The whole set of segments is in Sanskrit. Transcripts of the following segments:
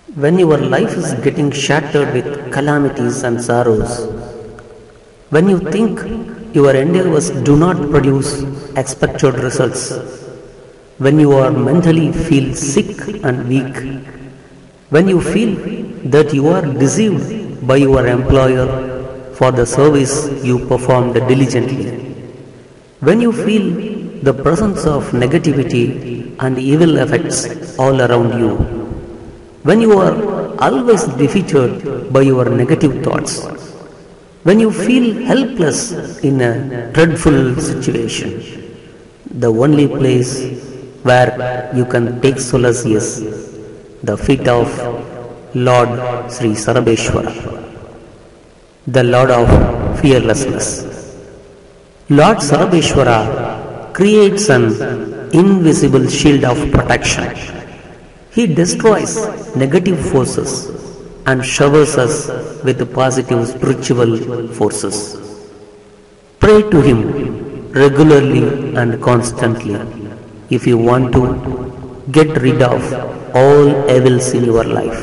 When your life is getting shattered with calamities and sorrows, when you think your endeavors do not produce expected results, when you are mentally feel sick and weak, when you feel that you are deceived by your employer for the service you performed diligently, when you feel the presence of negativity and evil effects all around you, when you are always defeated by your negative thoughts, when you feel helpless in a dreadful situation, the only place where you can take solace is the feet of Lord Sri Sarabeshwara, the Lord of fearlessness. Lord Sarabeshwara creates an invisible shield of protection. He destroys negative forces and showers us with positive spiritual forces. Pray to Him regularly and constantly if you want to get rid of all evils in your life.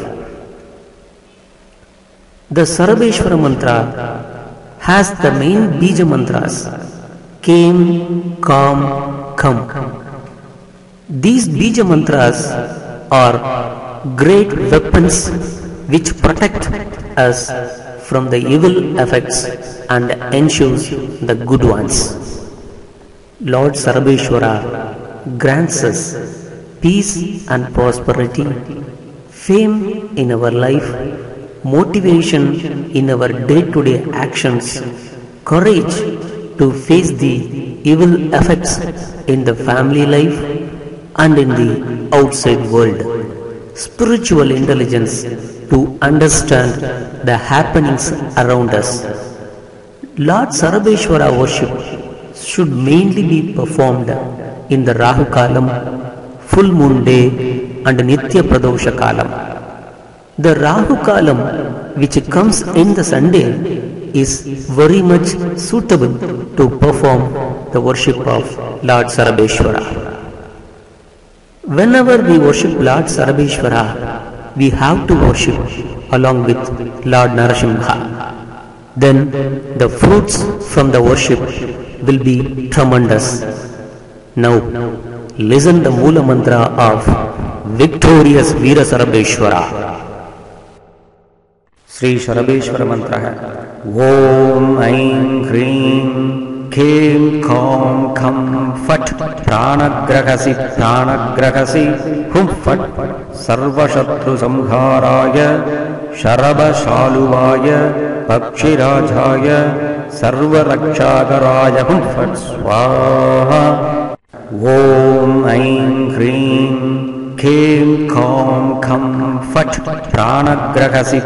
The Sarabeshwara mantra has the main Bija mantras Came, Calm, Come. These Bija mantras are great weapons which protect us from the evil effects and ensures the good ones. Lord Sarabeshwara grants us peace and prosperity, fame in our life, motivation in our day-to-day actions, courage to face the evil effects in the family life and in the outside world, spiritual intelligence to understand the happenings around us. Lord Sarabeshwara worship should mainly be performed in the Rahu Kalam, full moon day and Nitya Pradosha Kalam. The Rahu Kalam, which comes in the Sunday, is very much suitable to perform the worship of Lord Sarabeshwara. Whenever we worship Lord Sarabeshwara, we have to worship along with Lord Narasimha. Then the fruits from the worship will be tremendous. Now, listen the Moola Mantra of victorious Veera Sarabeshwara. Sri Sarabeshwara Mantra hai Om Aim Hrim Khem Khom Kham Fat Pranagrahasi Hum Fat Sarva Shatru Samharaya Sharaba Shaluvaya Pakshirajaya Sarva Rakshagaraya Hum Fat Swaha Om Aim Hrim Khem Khom Kham Fat Pranagrahasi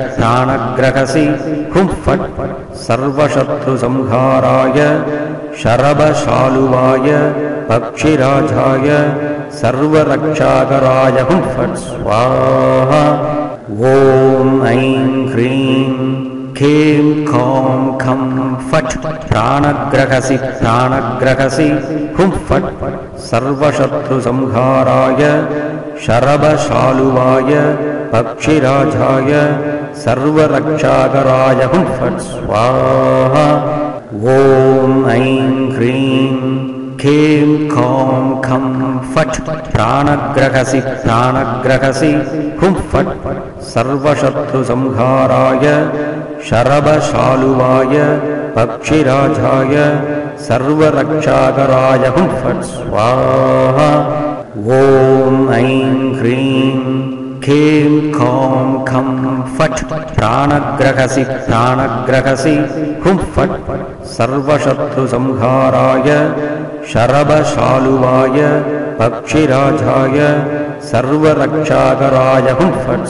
Hum Fat Sarva Shatru Samharaya Sharaba Shaluvaya Pakshirajaya Sarva Rakshagaraya Hum Fat Swaha Om Aim Hrim Khem Khom Kham Fat Pranagrahasi Hum Fat Sarva Shatru Samharaya Sharaba Shaluvaya Pakshirajaya Sarva Rakshagaraya Hum Fat Swaha Om Aim Hrim Khem Khom Kham Fat Pranagrahasi Hum Fat Sarva Shatru Samharaya Sharaba Shaluvaya Pakshirajaya Sarva Rakshagaraya Hum Fat Swaha Om Aim Hrim Khem Khom Kham Fat Pranagrahasi Hum Fat Sarva Shatru Samharaya Sharaba Shaluvaya Pakshirajaya Sarva Rakshagaraya Hum Fat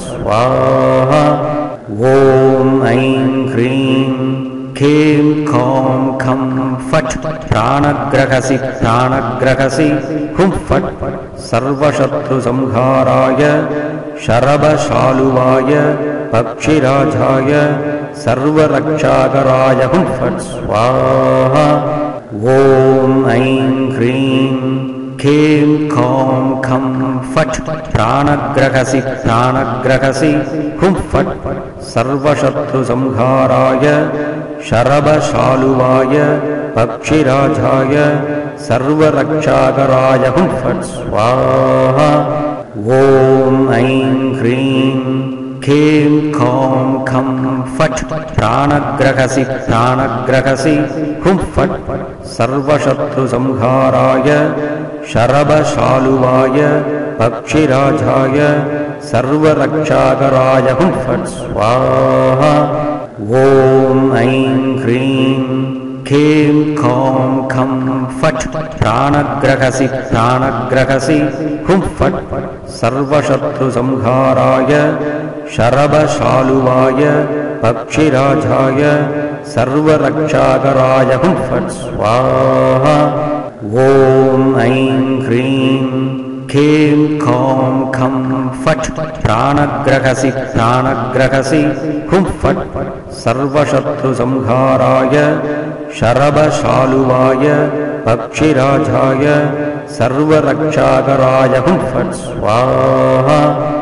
Swaha Om Aim Hrim Khem Khom Kham Fat Pranagrahasi Hum Fat Sarva Shatru Samharaya Sharaba Shaluvaya Pakshirajaya Sarva Rakshagaraya Hum Fat Swaha Om Aim Hrim खें खौं खं फट् प्राणग्रहसि प्राणग्रहसि हुं फट् सर्वशत्रुसंहाराय शरभशालुवाय पक्षिराजाय सर्वरक्षाकराय हुं फट् स्वाहा। ॐ ऐं ह्रीं खें खौं खं फट् प्राणग्रहसि प्राणग्रहसि हुं फट् सर्वशत्रुसंहाराय शरभशालुवाय पक्षिराजाय सर्वरक्षाकराय हुं फट् स्वाहा। ॐ ऐं ह्रीं खें खौं खं फट् प्राणग्रहसि प्राणग्रहसि हुं फट् सर्वशत्रुसंहाराय शरभशालुवाय पक्षिराजाय सर्वरक्षाकराय हुं फट् स्वाहा। ॐ ऐं ह्रीं खें खौं खं फट् प्राणग्रहसि प्राणग्रहसि हुं फट् सर्वशत्रुसंहाराय शरभशालुवाय पक्षिराजाय सर्वरक्षाकराय हुं फट् स्वाहा।